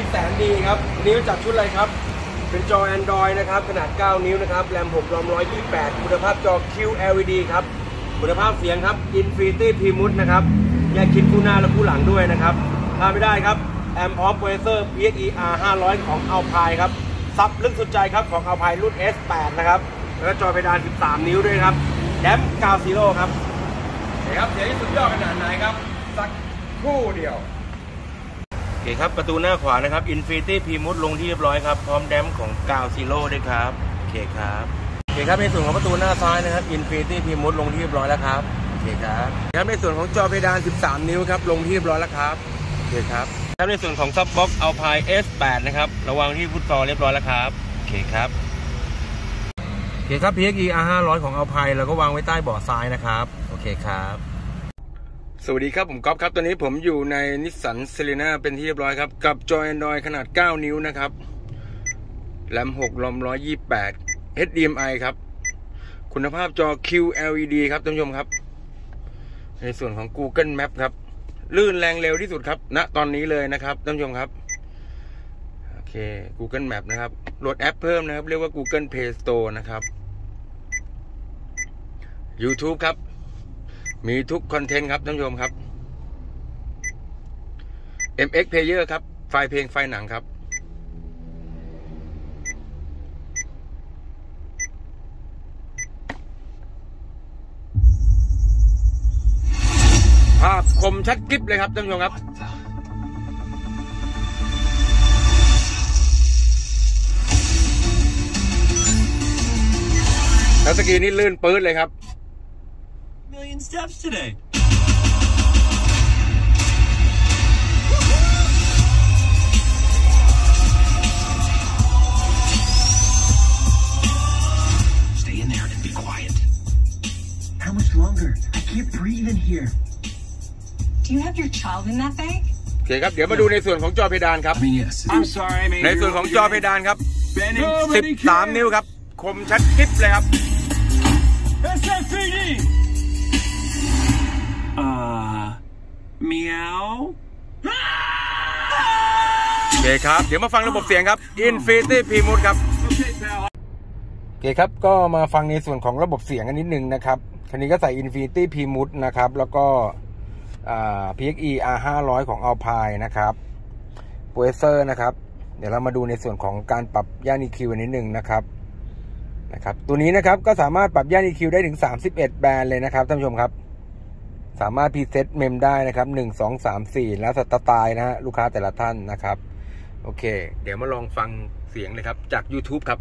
แสนดีครับนิ้วจัดชุดอะไรครับเป็นจอ Android นะครับขนาด9นิ้วนะครับแรม6 ROM 128คุณภาพจอ QLED ครับคุณภาพเสียงครับ Infinity Primus นะครับแยกชิ้นคู่หน้าและคู่หลังด้วยนะครับพลาดไม่ได้ครับแอมพร้อมโปรเซสเซอร์ PXE R500 ของ Alpine ครับซับลึกสุดใจครับของ Alpine รุ่น S8 นะครับแล้วก็จอเพดาน13นิ้วด้วยครับแดม9 Zero ครับครับเสียงสุดยอดขนาดไหนครับสักคู่เดียวโอเคครับประตูหน้าขวานะครับ Infinity Primus ลงที่เรียบร้อยครับพร้อมแดมของ9 Zero ด้วยครับโอเคครับโอเคครับในส่วนของประตูหน้าซ้ายนะครับ Infinity Primus ลงที่เรียบร้อยแล้วครับโอเคครับครับในส่วนของจอเพดาน13นิ้วครับลงที่เรียบร้อยแล้วครับโอเคครับครับในส่วนของซับบ็อกซ์ Alpine S8 นะครับระวางที่ฟุตซอลเรียบร้อยแล้วครับโอเคครับโอเคครับ PXE R500 ของ Alpine เราก็วางไว้ใต้เบาะซ้ายนะครับโอเคครับสวัสดีครับผมก๊อฟครับตอนนี้ผมอยู่ใน Nissan Serena เป็นที่เรียบร้อยครับกับจอ Android ขนาด9นิ้วนะครับแรม6 ROM 128 HDMI ครับคุณภาพจอ QLED ครับท่านผู้ชมครับในส่วนของ Google Map ครับลื่นแรงเร็วที่สุดครับณตอนนี้เลยนะครับท่านผู้ชมครับโอเค Google Map นะครับโหลดแอปเพิ่มนะครับเรียกว่า Google Play Store นะครับ YouTube ครับมีทุกคอนเทนต์ครับท่านผู้ชมครับ MX Player ครับไฟล์เพลงไฟล์หนังครับภาพคมชัดกิ๊บเลยครับท่านผู้ชมครับแล้วสกีนี่ลื่นปื๊ดเลยครับ Million steps today. Stay in there and be quiet. How much longer? I can't breathe in here. Do you have your child in that bag? โอเคครับเดี๋ยวมาดูในส่วนของจอเพดานครับ I'm sorry, I mean, ในส่วนของจอเพดานครับ13นิ้วครับคมชัดกิ๊บเลยครับ SFPD. Meow. โอเคครับเดี๋ยวมาฟังระบบเสียงครับ Infinity Primus ครับโอเคครับก็มาฟังในส่วนของระบบเสียงกันนิดนึงนะครับคันนี้ก็ใส่ Infinity Primus นะครับแล้วก็PXE R500 ของ Alpine นะครับโปรเซสเซอร์นะครับเดี๋ยวเรามาดูในส่วนของการปรับย่าน EQ นิดนึงนะครับตัวนี้นะครับก็สามารถปรับย่าน EQ ได้ถึง31แบรนด์เลยนะครับท่านผู้ชมครับสามารถพรีเซตเมมได้นะครับ1 2 3 4แล้วสไตล์นะฮะลูกค้าแต่ละท่านนะครับโอเคเดี๋ยวมาลองฟังเสียงเลยครับจาก YouTube ครับ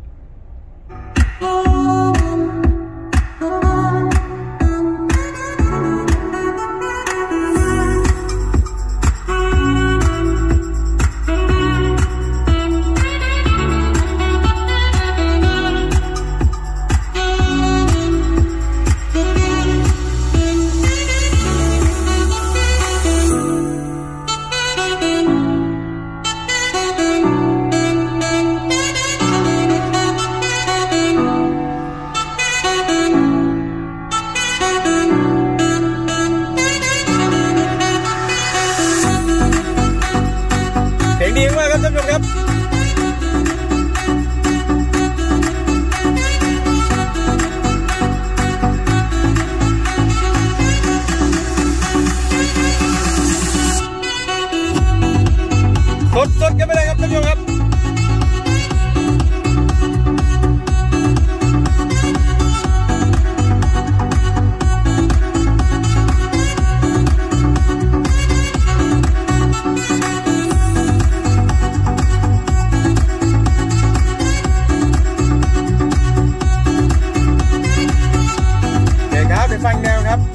ดีมากครับท่านผู้ชมครับสดๆกันไปเลยครับท่านผู้ชมครับฟังแนวครับ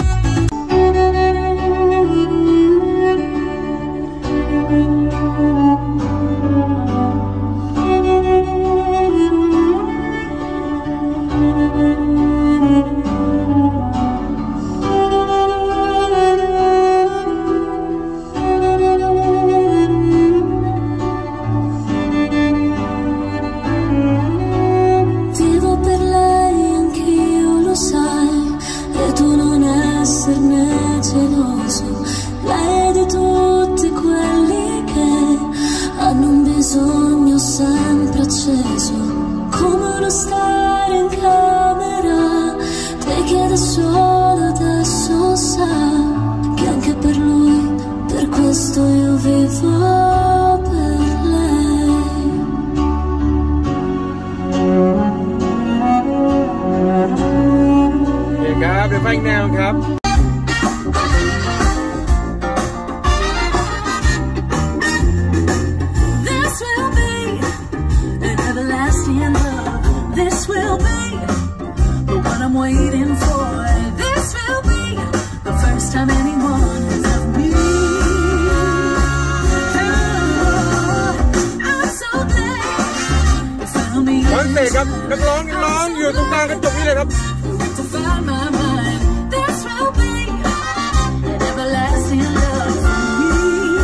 ครับ This will be an everlasting love. This will be the one I'm waiting for. This will be the first time anyone has loved me. Oh, I'm so glad you found me. ฟังเสกครับนักร้องอยู่ตรงกลางกระจกนี่เลยครับ To find my mind. This will be an everlasting love for me.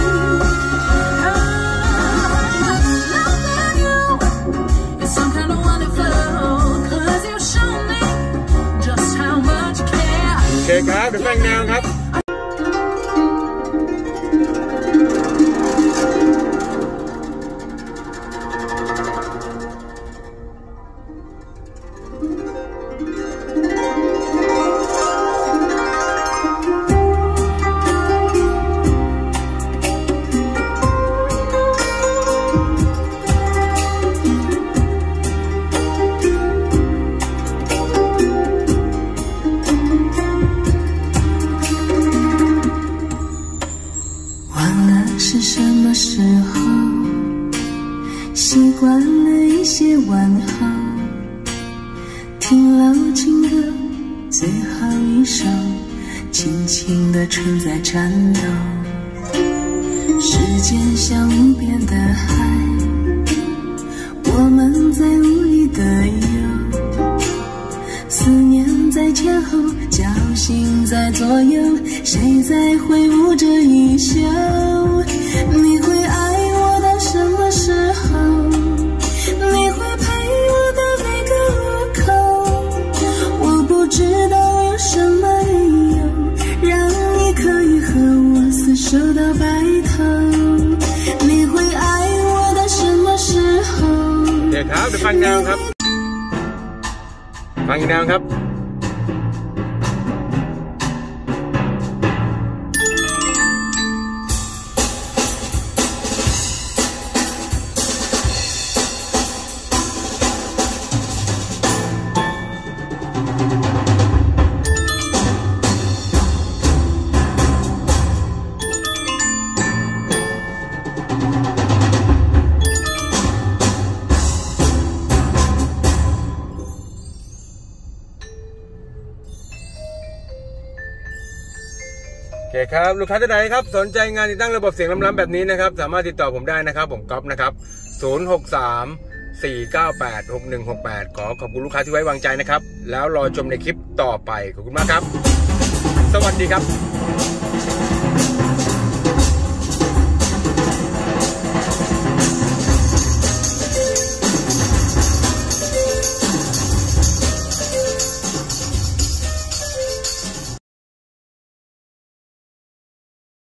Loving you is some kind of wonderful, 'cause you show me just how much care. โอเคครับเดี๋ยวแต่งแนวครับ忘了是什么时候，习惯了一些问候，听老情歌最后一首，轻轻地存在颤抖。时间像无边的海，我们在无力的游，思念在前后，侥幸在左右，谁在挥舞着衣袖？你会爱我到什么时候？你会陪我到哪个路口？我不知道有什么理由，让你可以和我厮守到白头。你会爱我到什么时候？ เดี๋ยวครับเดี๋ยวฟังแนวครับฟังอีกแนวครับ โอเคครับลูกค้าท่านใดครับสนใจงานติดตั้งระบบเสียงล้ำๆแบบนี้นะครับสามารถติดต่อผมได้นะครับผมก๊อฟนะครับ063-498-6168ขอบคุณลูกค้าที่ไว้วางใจนะครับแล้วรอชมในคลิปต่อไปขอบคุณมากครับสวัสดีครับ